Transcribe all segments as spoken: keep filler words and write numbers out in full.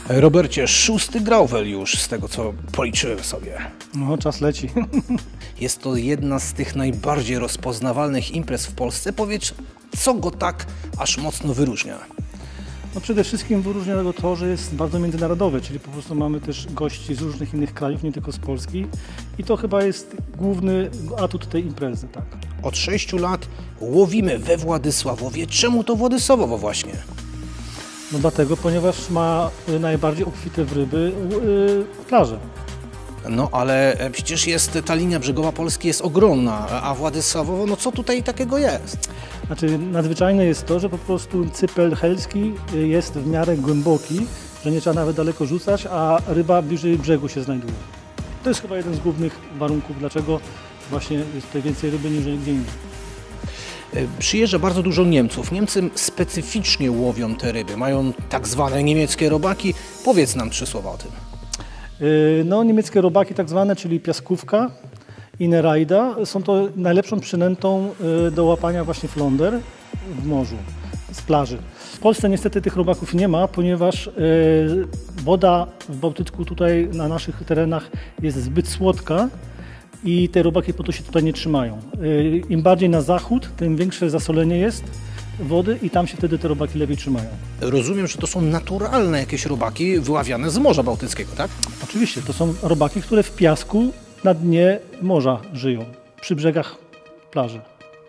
Robercie, szósty grauwel już, z tego co policzyłem sobie. No, czas leci. Jest to jedna z tych najbardziej rozpoznawalnych imprez w Polsce. Powiedz, co go tak aż mocno wyróżnia? No przede wszystkim wyróżnia go to, że jest bardzo międzynarodowy, czyli po prostu mamy też gości z różnych innych krajów, nie tylko z Polski. I to chyba jest główny atut tej imprezy, tak. Od sześciu lat łowimy we Władysławowie. Czemu to Władysławowo właśnie? No dlatego, ponieważ ma najbardziej obfite w ryby yy, plaże. No ale przecież jest, ta linia brzegowa Polski jest ogromna, a Władysławowo, no co tutaj takiego jest? Znaczy nadzwyczajne jest to, że po prostu cypel helski jest w miarę głęboki, że nie trzeba nawet daleko rzucać, a ryba bliżej brzegu się znajduje. To jest chyba jeden z głównych warunków, dlaczego właśnie jest tutaj więcej ryby niż gdzie indziej. Przyjeżdża bardzo dużo Niemców. Niemcy specyficznie łowią te ryby, mają tak zwane niemieckie robaki. Powiedz nam trzy słowa o tym. No, niemieckie robaki tak zwane, czyli piaskówka i nerajda, są to najlepszą przynętą do łapania właśnie flonder w morzu, z plaży. W Polsce niestety tych robaków nie ma, ponieważ woda w Bałtyku tutaj na naszych terenach jest zbyt słodka i te robaki po to się tutaj nie trzymają. Im bardziej na zachód, tym większe zasolenie jest wody i tam się wtedy te robaki lepiej trzymają. Rozumiem, że to są naturalne jakieś robaki wyławiane z Morza Bałtyckiego, tak? Oczywiście, to są robaki, które w piasku na dnie morza żyją, przy brzegach plaży.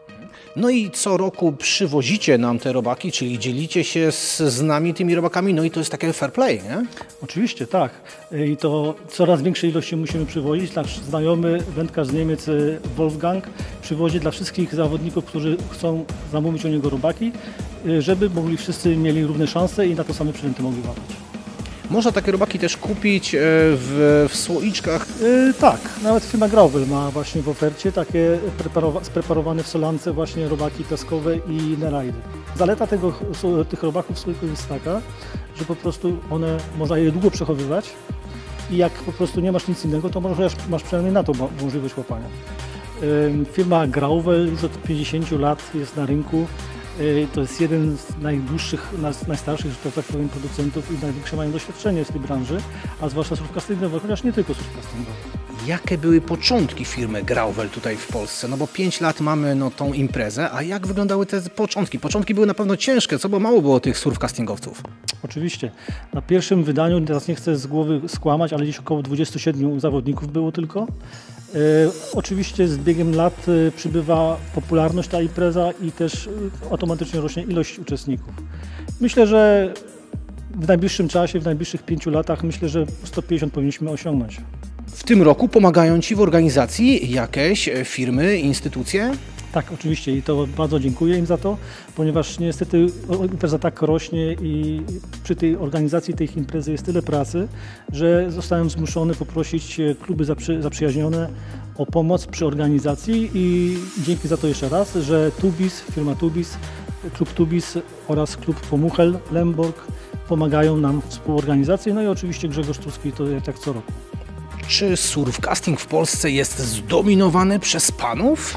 No i co roku przywozicie nam te robaki, czyli dzielicie się z, z nami tymi robakami, no i to jest takie fair play, nie? Oczywiście, tak. I to coraz większej ilości musimy przywozić. Nasz znajomy wędkarz z Niemiec Wolfgang przywozi dla wszystkich zawodników, którzy chcą zamówić u niego robaki, żeby mogli wszyscy mieli równe szanse i na to same przynęty mogli łapać. Można takie robaki też kupić w, w słoiczkach? Yy, tak, nawet firma Grauwel ma właśnie w ofercie takie preparowa spreparowane w solance właśnie robaki piaskowe i nerajdy. Zaleta tego, tych robaków w słoiku jest taka, że po prostu one można je długo przechowywać i jak po prostu nie masz nic innego, to możesz, masz przynajmniej na to możliwość łapania. Yy, firma Grauwel już od pięćdziesięciu lat jest na rynku. To jest jeden z najdłuższych, najstarszych, że tak powiem, producentów i największe mają doświadczenie w tej branży, a zwłaszcza słów castingowych, chociaż nie tylko słów castingowych. Jakie były początki firmy Grauwel tutaj w Polsce? No bo pięć lat mamy no, tą imprezę, a jak wyglądały te początki? Początki były na pewno ciężkie, co bo mało było tych surf castingowców. Oczywiście. Na pierwszym wydaniu, teraz nie chcę z głowy skłamać, ale gdzieś około dwudziestu siedmiu zawodników było tylko. E, oczywiście z biegiem lat e, przybywa popularność ta impreza i też e, automatycznie rośnie ilość uczestników. Myślę, że w najbliższym czasie, w najbliższych pięciu latach, myślę, że sto pięćdziesiąt powinniśmy osiągnąć. W tym roku pomagają Ci w organizacji jakieś firmy, instytucje? Tak, oczywiście i to bardzo dziękuję im za to, ponieważ niestety impreza tak rośnie i przy tej organizacji tej imprezy jest tyle pracy, że zostałem zmuszony poprosić kluby zaprzy, zaprzyjaźnione o pomoc przy organizacji i dzięki za to jeszcze raz, że Tubis, firma Tubis, klub Tubis oraz klub Pomuchel, Lemborg pomagają nam w współorganizacji, no i oczywiście Grzegorz Tuski to jak co roku. Czy surfcasting w Polsce jest zdominowany przez panów?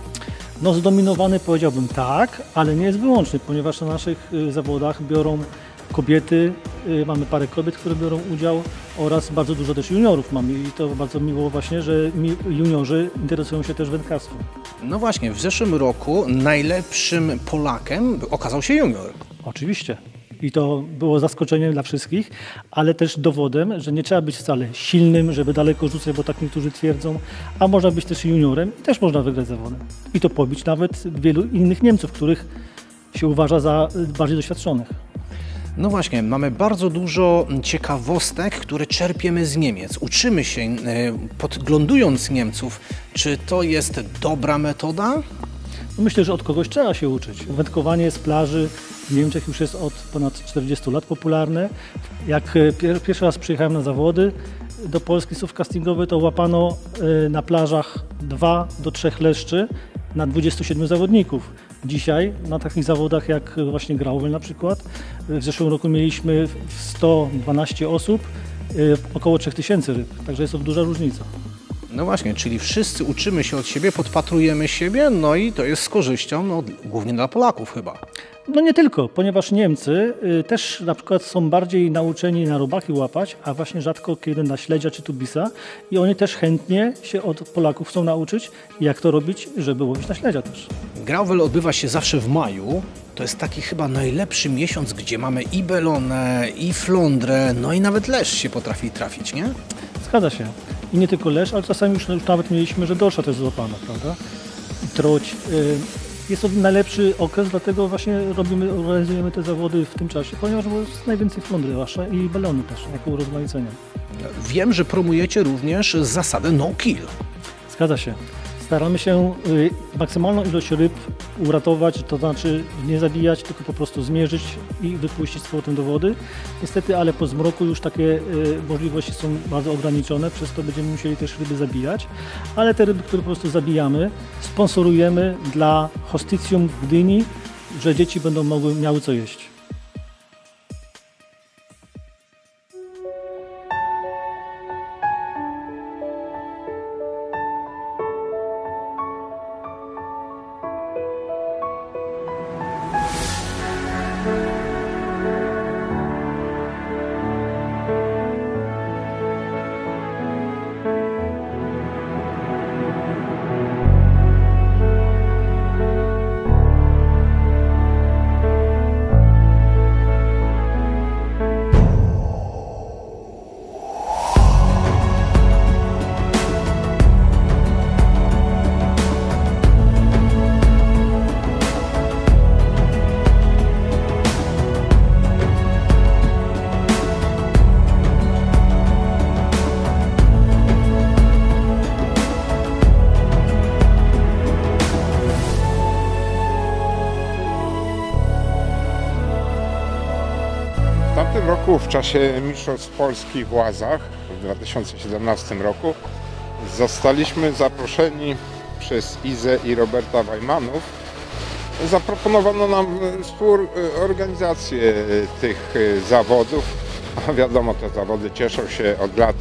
No zdominowany powiedziałbym tak, ale nie jest wyłączny, ponieważ na naszych zawodach biorą kobiety, mamy parę kobiet, które biorą udział oraz bardzo dużo też juniorów mamy i to bardzo miło właśnie, że juniorzy interesują się też wędkarstwem. No właśnie, w zeszłym roku najlepszym Polakiem okazał się junior. Oczywiście. I to było zaskoczeniem dla wszystkich, ale też dowodem, że nie trzeba być wcale silnym, żeby daleko rzucać, bo tak niektórzy twierdzą, a można być też juniorem i też można wygrać zawodem. I to pobić nawet wielu innych Niemców, których się uważa za bardziej doświadczonych. No właśnie, mamy bardzo dużo ciekawostek, które czerpiemy z Niemiec. Uczymy się, podglądując Niemców, czy to jest dobra metoda? Myślę, że od kogoś trzeba się uczyć. Wędkowanie z plaży w Niemczech już jest od ponad czterdziestu lat popularne. Jak pierwszy raz przyjechałem na zawody do Polski surfcastingowe, to łapano na plażach dwa do trzech leszczy na dwudziestu siedmiu zawodników. Dzisiaj na takich zawodach jak właśnie Grauwel na przykład, w zeszłym roku mieliśmy sto dwanaście osób, około trzech tysięcy ryb, także jest to duża różnica. No właśnie, czyli wszyscy uczymy się od siebie, podpatrujemy siebie, no i to jest z korzyścią, no, głównie dla Polaków chyba. No nie tylko, ponieważ Niemcy y, też na przykład są bardziej nauczeni na robaki łapać, a właśnie rzadko kiedy na śledzia czy tubisa i oni też chętnie się od Polaków chcą nauczyć, jak to robić, żeby łowić na śledzia też. Grauwel odbywa się zawsze w maju. To jest taki chyba najlepszy miesiąc, gdzie mamy i belonę, i flądrę, no i nawet leszcz się potrafi trafić, nie? Zgadza się. I nie tylko leszcz, ale czasami już, już nawet mieliśmy, że dorsza też złapana, prawda? I troć. Y, Jest to najlepszy okres, dlatego właśnie robimy, organizujemy te zawody w tym czasie, ponieważ jest najwięcej flądry zwłaszcza i belony też, jako urozmaicenia. Wiem, że promujecie również zasadę no kill. Zgadza się. Staramy się y, maksymalną ilość ryb uratować, to znaczy nie zabijać, tylko po prostu zmierzyć i wypuścić z powrotem do wody. Niestety, ale po zmroku już takie y, możliwości są bardzo ograniczone, przez to będziemy musieli też ryby zabijać. Ale te ryby, które po prostu zabijamy, sponsorujemy dla Hostycjum w Gdyni, że dzieci będą mogły, miały co jeść. W tamtym roku, w czasie Mistrzostw Polski w Łazach w dwa tysiące siedemnastym roku, zostaliśmy zaproszeni przez Izę i Roberta Wajmanów. Zaproponowano nam współorganizację tych zawodów. A wiadomo, te zawody cieszą się od lat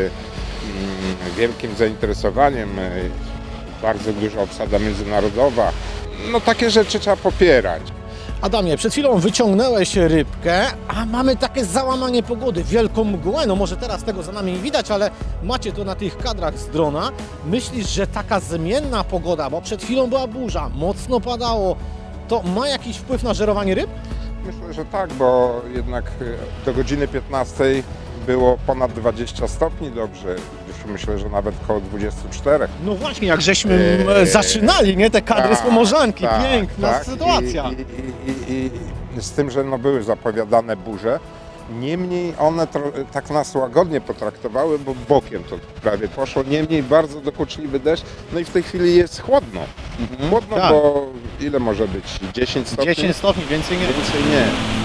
wielkim zainteresowaniem, bardzo duża obsada międzynarodowa. No takie rzeczy trzeba popierać. Adamie, przed chwilą wyciągnąłeś rybkę, a mamy takie załamanie pogody, wielką mgłę. No może teraz tego za nami nie widać, ale macie to na tych kadrach z drona. Myślisz, że taka zmienna pogoda, bo przed chwilą była burza, mocno padało, to ma jakiś wpływ na żerowanie ryb? Myślę, że tak, bo jednak do godziny piętnastej było ponad dwadzieścia stopni dobrze. Już myślę, że nawet koło dwudziestu czterech. No właśnie, jak żeśmy eee, zaczynali, nie? Te kadry z Pomorzanki, tak, piękna tak. sytuacja. I, i, i, i z tym, że no były zapowiadane burze, niemniej one tak nas łagodnie potraktowały, bo bokiem to prawie poszło. Niemniej bardzo dokuczliwy deszcz, no i w tej chwili jest chłodno. Mhm. Chłodno, tak. Bo ile może być? dziesięć stopni? dziesięć stopni, więcej nie. Więcej nie.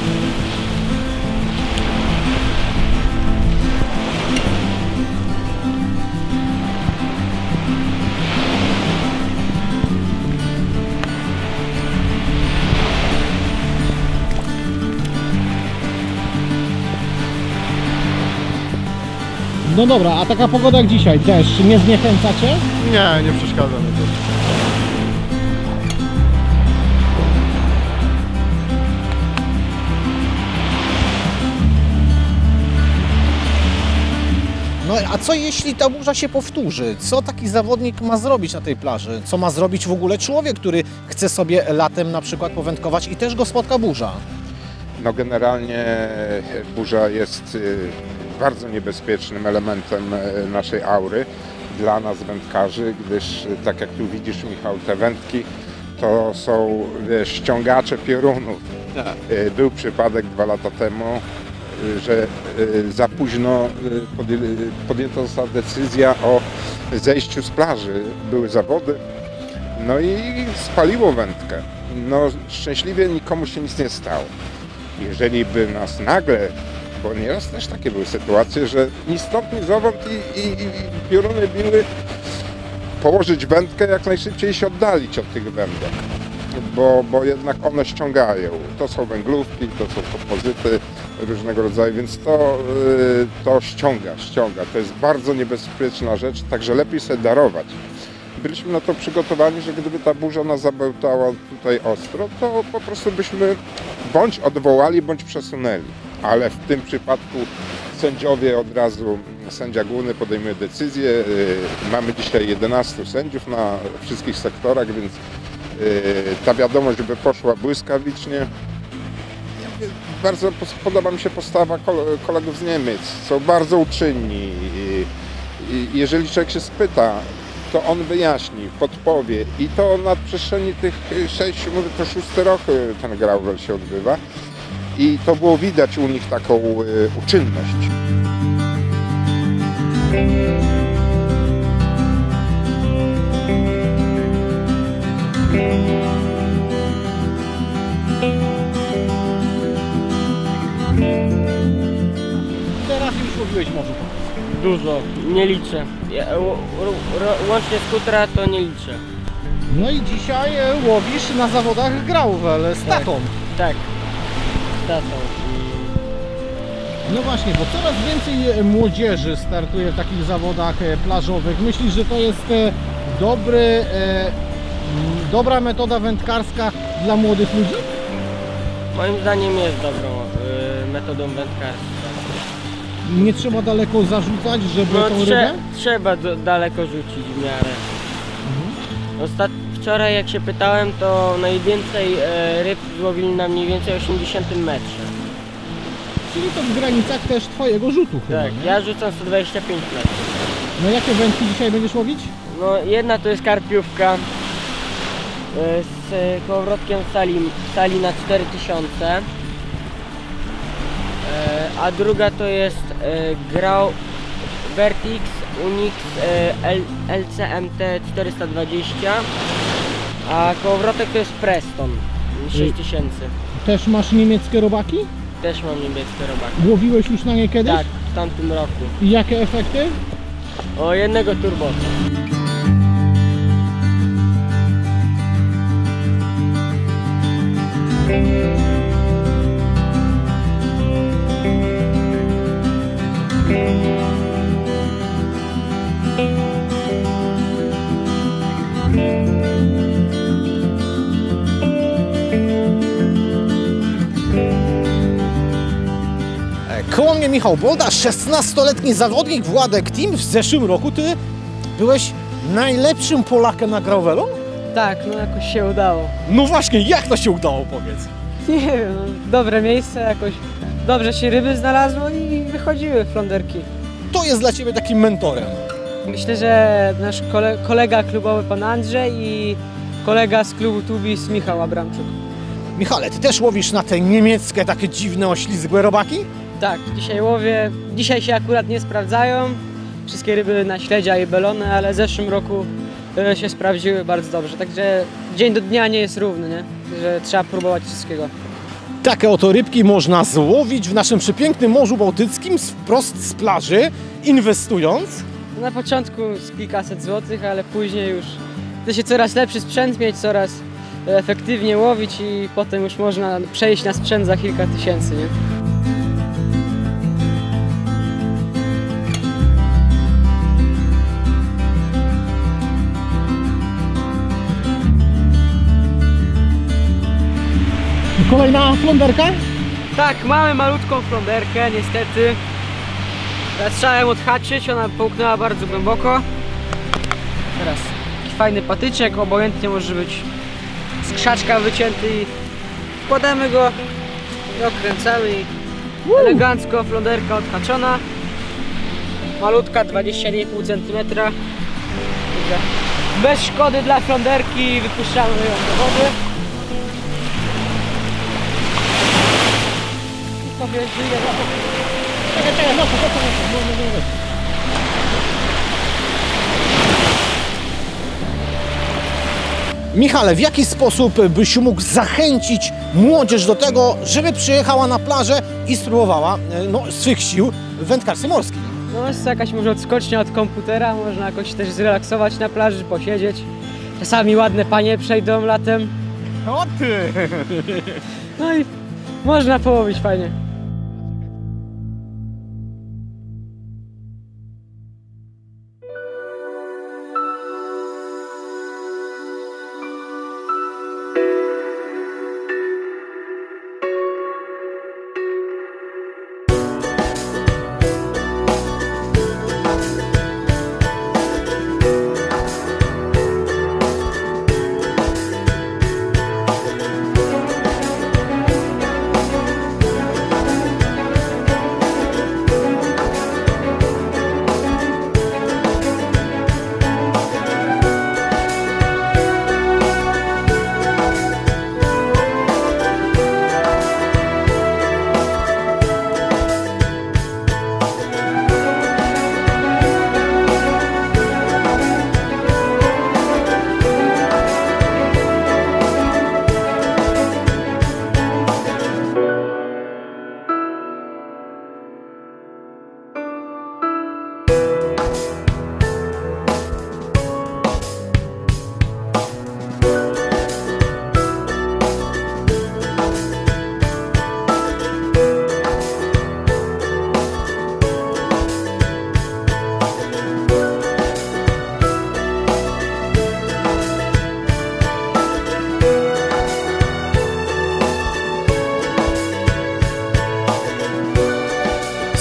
No dobra, a taka pogoda jak dzisiaj, deszcz, nie zniechęcacie? Nie, nie przeszkadza mi to. No a co jeśli ta burza się powtórzy? Co taki zawodnik ma zrobić na tej plaży? Co ma zrobić w ogóle człowiek, który chce sobie latem na przykład powędkować i też go spotka burza? No generalnie burza jest bardzo niebezpiecznym elementem naszej aury dla nas wędkarzy, gdyż tak jak tu widzisz, Michał, te wędki to są wiesz, ściągacze piorunów. Tak. Był przypadek dwa lata temu, że za późno podjęta została decyzja o zejściu z plaży. Były zawody, no i spaliło wędkę. No szczęśliwie nikomu się nic nie stało. Jeżeli by nas nagle, bo nieraz też takie były sytuacje, że ni stąd, ni zowąd i, i, i pioruny biły, położyć wędkę, jak najszybciej się oddalić od tych wędek, bo, bo jednak one ściągają. To są węglówki, to są kompozyty różnego rodzaju, więc to, to ściąga, ściąga. To jest bardzo niebezpieczna rzecz, także lepiej sobie darować. byliśmy na to przygotowani, że gdyby ta burza nas zabełtała tutaj ostro, to po prostu byśmy bądź odwołali, bądź przesunęli. Ale w tym przypadku sędziowie od razu, sędzia główny podejmuje decyzję. Mamy dzisiaj jedenastu sędziów na wszystkich sektorach, więc ta wiadomość by poszła błyskawicznie. Bardzo podoba mi się postawa kolegów z Niemiec. Są bardzo uczynni. I jeżeli człowiek się spyta, to on wyjaśni, podpowie. I to na przestrzeni tych sześciu, mówię, to szósty rok ten gravel się odbywa. I to było widać u nich taką uczynność. Teraz już łowiłeś może? Dużo, nie liczę. Ja, ł, ł, łącznie z kutra to nie liczę. No i dzisiaj e, łowisz na zawodach gravel z tatą. Tak, z tatą. No właśnie, bo coraz więcej e, młodzieży startuje w takich zawodach e, plażowych. Myślisz, że to jest e, dobry, e, m, dobra metoda wędkarska dla młodych ludzi? Moim zdaniem jest dobrą y, metodą wędkarską. Nie trzeba daleko zarzucać, żeby No tą trze rybę? trzeba do, daleko rzucić w miarę. Ostat wczoraj jak się pytałem, to najwięcej e, ryb złowili na mniej więcej osiemdziesiątym metrze. Czyli to w granicach też twojego rzutu chyba, Tak, nie? ja rzucam sto dwadzieścia pięć metrów. No jakie wędki dzisiaj będziesz łowić? No jedna to jest karpiówka e, z e, kołowrotkiem sali, sali na cztery tysiące. E, a druga to jest e, Grau Vertix Unix e, L C M T czterysta dwadzieścia, a kołowrotek to jest Preston sześć tysięcy. Też masz niemieckie robaki? Też mam niebieskie robaki. Łowiłeś już na nie kiedyś? Tak, w tamtym roku. I jakie efekty? O jednego turbota. Koło mnie Michał Bolda, szesnastoletni zawodnik Władek Team. W zeszłym roku ty byłeś najlepszym Polakiem na gravelu? Tak, no jakoś się udało. No właśnie, jak to się udało, powiedz? Nie wiem, no, dobre miejsce, jakoś dobrze się ryby znalazło i wychodziły flonderki. To jest dla ciebie takim mentorem. Myślę, że nasz kole kolega klubowy pan Andrzej i kolega z klubu Tubis Michał Abramczuk. Michale, ty też łowisz na te niemieckie, takie dziwne, oślizgłe robaki? Tak, dzisiaj łowię, dzisiaj się akurat nie sprawdzają, wszystkie ryby na śledzia i belony, ale w zeszłym roku y, się sprawdziły bardzo dobrze, także dzień do dnia nie jest równy, nie? Że trzeba próbować wszystkiego. Takie oto rybki można złowić w naszym przepięknym Morzu Bałtyckim wprost z plaży, inwestując. Na początku z kilkaset złotych, ale później już chce się coraz lepszy sprzęt mieć, coraz efektywnie łowić i potem już można przejść na sprzęt za kilka tysięcy, nie? Kolejna flonderka? Tak, mamy malutką flonderkę, niestety. Teraz trzeba ją odhaczyć, ona połknęła bardzo głęboko. Teraz taki fajny patyczek, obojętnie może być z krzaczka wycięty i wkładamy go i okręcamy i elegancko flonderka odhaczona. Malutka, dwadzieścia jeden i pół centymetra. Bez szkody dla flonderki wypuszczamy ją do wody. Sobie żyje, czekaj, czekaj, no, no, no, no, no. Michale, w jaki sposób byś mógł zachęcić młodzież do tego, żeby przyjechała na plażę i spróbowała no, swych sił w wędkarstwie morskim? No jest to jakaś może odskocznia od komputera, można jakoś też zrelaksować na plaży, posiedzieć. Czasami ładne panie przejdą latem. O ty! No i można połowić fajnie.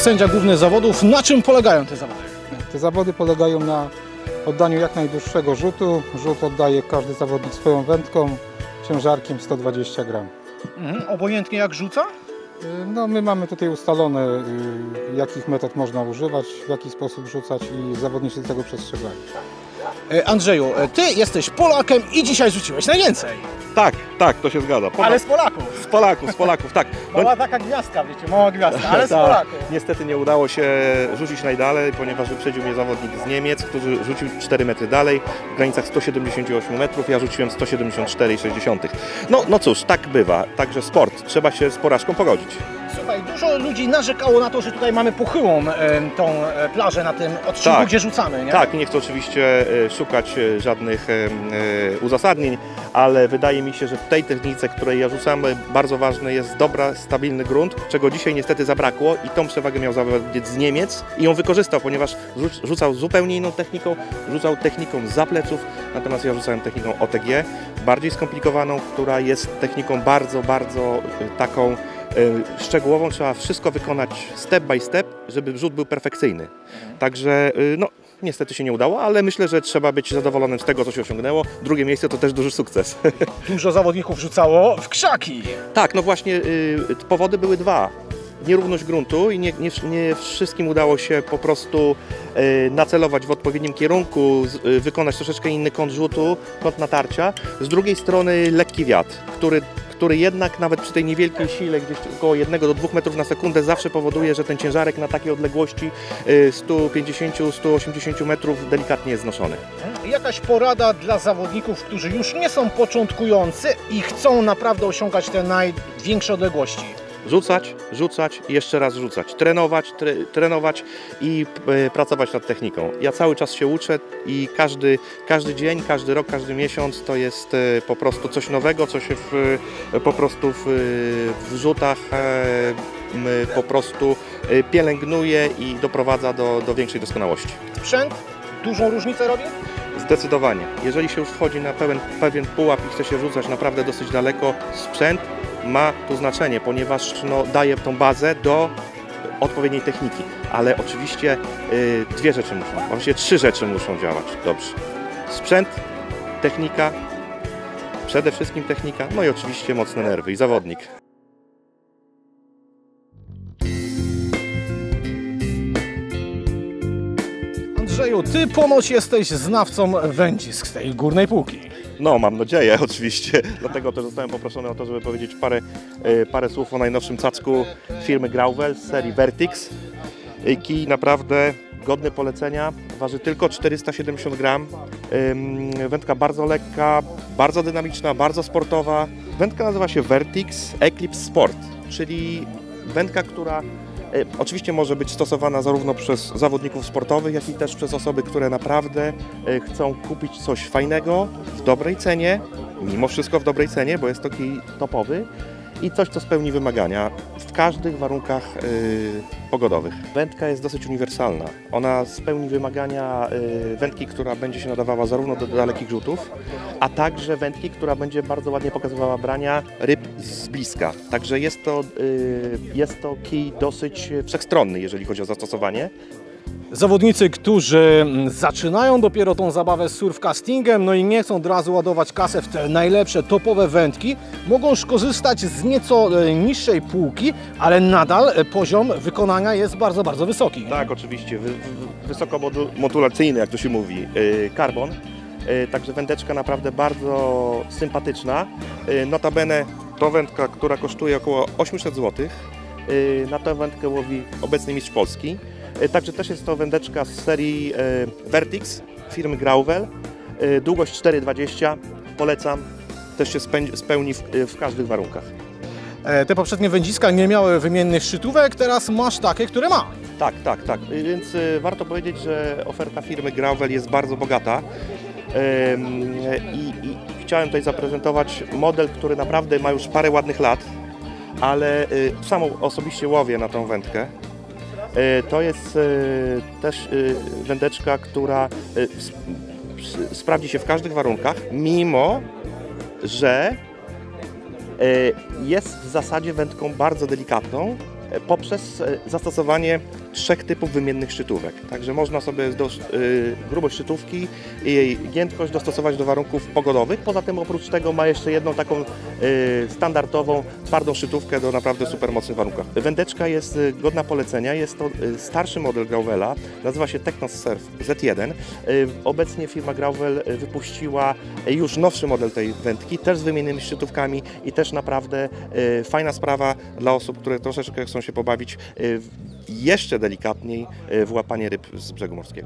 sędzia główny zawodów. Na czym polegają te zawody? Te zawody polegają na oddaniu jak najdłuższego rzutu. Rzut oddaje każdy zawodnik swoją wędką, ciężarkiem sto dwadzieścia gram. Mhm. Obojętnie jak rzuca? No, my mamy tutaj ustalone, jakich metod można używać, w jaki sposób rzucać i zawodnicy tego przestrzegają. Andrzeju, ty jesteś Polakiem i dzisiaj rzuciłeś najwięcej. Tak, tak, to się zgadza. Ponad... Ale z Polaków. Z Polaków, z Polaków, tak. Mała taka gwiazdka, wiecie, mała gwiazdka, ale z Tak. Polaków. Niestety nie udało się rzucić najdalej, ponieważ wyprzedził mnie zawodnik z Niemiec, który rzucił cztery metry dalej, w granicach sto siedemdziesiąt osiem metrów, ja rzuciłem sto siedemdziesiąt cztery przecinek sześć. No, no cóż, tak bywa, także sport, trzeba się z porażką pogodzić. Słuchaj, dużo ludzi narzekało na to, że tutaj mamy pochyłą e, tą e, plażę na tym odcinku, Tak. gdzie rzucamy, nie? Tak, nie chcę oczywiście e, szukać e, żadnych e, e, uzasadnień, ale wydaje mi się, że w tej technice, której ja rzucam, e, bardzo ważny jest dobra, stabilny grunt, czego dzisiaj niestety zabrakło i tą przewagę miał zawodnik z Niemiec i ją wykorzystał, ponieważ rzuc- rzucał zupełnie inną techniką, rzucał techniką za pleców, natomiast ja rzucałem techniką O T G, bardziej skomplikowaną, która jest techniką bardzo, bardzo e, taką szczegółową, trzeba wszystko wykonać step by step, żeby rzut był perfekcyjny. Także no, niestety się nie udało, ale myślę, że trzeba być zadowolonym z tego, co się osiągnęło. Drugie miejsce to też duży sukces. Dużo zawodników rzucało w krzaki. Tak, no właśnie y, powody były dwa. Nierówność gruntu i nie, nie, nie wszystkim udało się po prostu y, nacelować w odpowiednim kierunku, z, y, wykonać troszeczkę inny kąt rzutu, kąt natarcia. Z drugiej strony lekki wiatr, który który jednak nawet przy tej niewielkiej sile, gdzieś około jednego do dwóch metrów na sekundę, zawsze powoduje, że ten ciężarek na takiej odległości sto pięćdziesiąt do stu osiemdziesięciu metrów delikatnie jest znoszony. Jakaś porada dla zawodników, którzy już nie są początkujący i chcą naprawdę osiągać te największe odległości? Rzucać, rzucać i jeszcze raz rzucać. Trenować, tre, trenować i e, pracować nad techniką. Ja cały czas się uczę i każdy, każdy dzień, każdy rok, każdy miesiąc to jest e, po prostu coś nowego, co się w, e, po prostu w, w rzutach e, m, po prostu e, pielęgnuje i doprowadza do, do większej doskonałości. Sprzęt dużą różnicę robi? Zdecydowanie. Jeżeli się już wchodzi na pewien, pewien pułap i chce się rzucać naprawdę dosyć daleko, sprzęt ma tu znaczenie, ponieważ no, daje tą bazę do odpowiedniej techniki, ale oczywiście y, dwie rzeczy muszą, właściwie trzy rzeczy muszą działać dobrze. Sprzęt, technika, przede wszystkim technika, no i oczywiście mocne nerwy i zawodnik. Andrzeju, ty ponoć jesteś znawcą wędzisk z tej górnej półki. No, mam nadzieję oczywiście, dlatego też zostałem poproszony o to, żeby powiedzieć parę, parę słów o najnowszym cacku firmy Grauwel z serii Vertix. Kij naprawdę godny polecenia, waży tylko czterysta siedemdziesiąt gram, wędka bardzo lekka, bardzo dynamiczna, bardzo sportowa. Wędka nazywa się Vertix Eclipse Sport, czyli wędka, która oczywiście może być stosowana zarówno przez zawodników sportowych, jak i też przez osoby, które naprawdę chcą kupić coś fajnego, w dobrej cenie, mimo wszystko w dobrej cenie, bo jest to kij topowy i coś, co spełni wymagania w każdych warunkach yy, pogodowych. Wędka jest dosyć uniwersalna. Ona spełni wymagania yy, wędki, która będzie się nadawała zarówno do dalekich rzutów, a także wędki, która będzie bardzo ładnie pokazywała brania ryb z bliska. Także jest to, yy, jest to kij dosyć wszechstronny, jeżeli chodzi o zastosowanie. Zawodnicy, którzy zaczynają dopiero tą zabawę z surfcastingem, no i nie chcą od razu ładować kasę w te najlepsze, topowe wędki, mogą skorzystać z nieco niższej półki, ale nadal poziom wykonania jest bardzo, bardzo wysoki. Tak, oczywiście, wy, wy, wysokomodulacyjny, jak to się mówi, yy, karbon. Yy, także wędeczka naprawdę bardzo sympatyczna. Yy, notabene to wędka, która kosztuje około osiemset złotych. Yy, na tę wędkę łowi obecny mistrz Polski. Także też jest to wędeczka z serii Vertix firmy Grauwel. Długość cztery dwadzieścia, polecam, też się spełni w, w każdych warunkach. Te poprzednie wędziska nie miały wymiennych szczytówek, teraz masz takie, które ma. Tak, tak, tak, więc warto powiedzieć, że oferta firmy Grauwel jest bardzo bogata. I, i chciałem tutaj zaprezentować model, który naprawdę ma już parę ładnych lat, ale sam osobiście łowię na tą wędkę. To jest też wędeczka, która sprawdzi się w każdych warunkach, mimo że jest w zasadzie wędką bardzo delikatną, poprzez zastosowanie trzech typów wymiennych szczytówek. Także można sobie do, y, grubość szczytówki i jej giętkość dostosować do warunków pogodowych. Poza tym oprócz tego ma jeszcze jedną taką y, standardową, twardą szczytówkę do naprawdę super mocnych warunkach. Wędeczka jest y, godna polecenia, jest to y, starszy model Grauwela, nazywa się Technos Surf Z jeden. Y, obecnie firma Grauwel wypuściła już nowszy model tej wędki, też z wymiennymi szczytówkami i też naprawdę y, fajna sprawa dla osób, które troszeczkę chcą się pobawić y, jeszcze delikatniej w łapanie ryb z brzegu morskiego.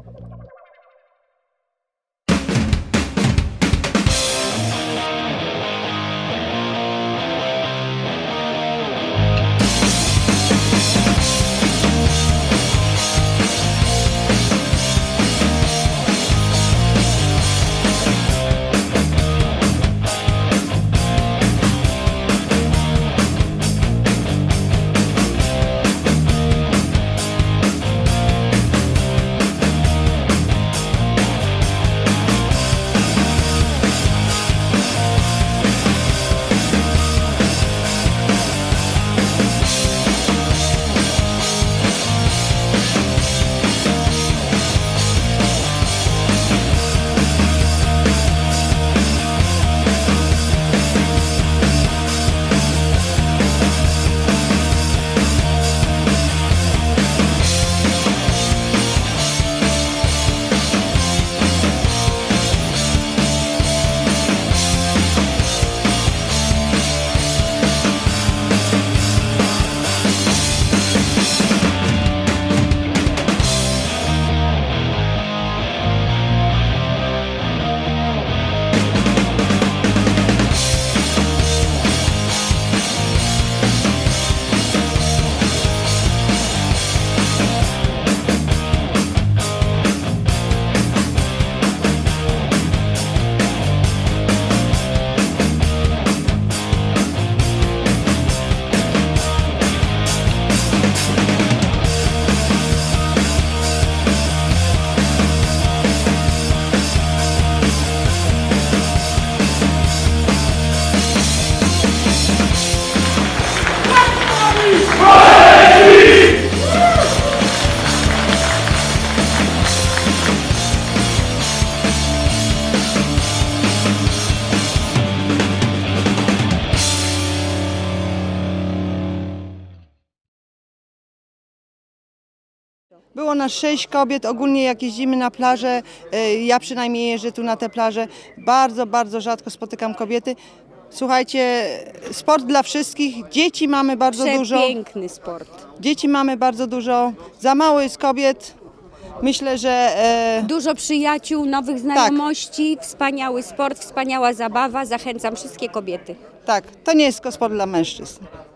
Było nas sześć kobiet, ogólnie jak jeździmy na plażę, ja przynajmniej jeżdżę tu na tę plażę, bardzo, bardzo rzadko spotykam kobiety. Słuchajcie, sport dla wszystkich, dzieci mamy bardzo dużo. Przepiękny sport. Dzieci mamy bardzo dużo, za mało jest kobiet. Myślę, że... E... Dużo przyjaciół, nowych znajomości, tak. Wspaniały sport, wspaniała zabawa, zachęcam wszystkie kobiety. Tak, to nie jest tylko sport dla mężczyzn.